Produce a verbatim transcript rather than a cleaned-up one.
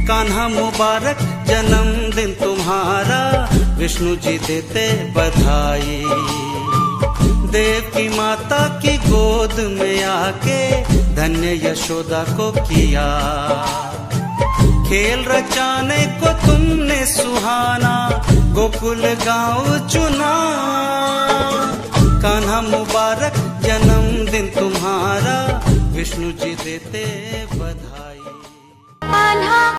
कान्हा मुबारक जन्मदिन तुम्हारा, विष्णु जी देते बधाई। देव की माता की गोद में आके धन्य यशोदा को किया। खेल रचाने को तुमने सुहाना, गोकुल गांव चुना। कान्हा मुबारक जन्मदिन तुम्हारा, विष्णु जी देते बधाई।